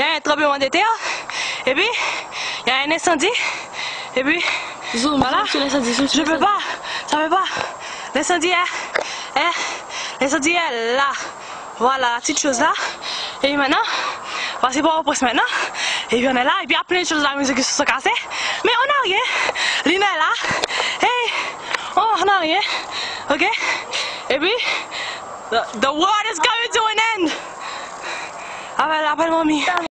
y a un tremblement de terre, et puis il y a un incendie, et puis voilà, je peux pas, ça peut pas. L'incendie est là. Voilà, petite chose là. Et maintenant, voici pour le maintenant. Et puis on est là, et puis il y a plein de choses à la musique qui se sont cassées. Mais on n'a rien. L'île est là. Hey, on n'a rien. Ok? Et puis, the world is coming to an end. Appelle mamie.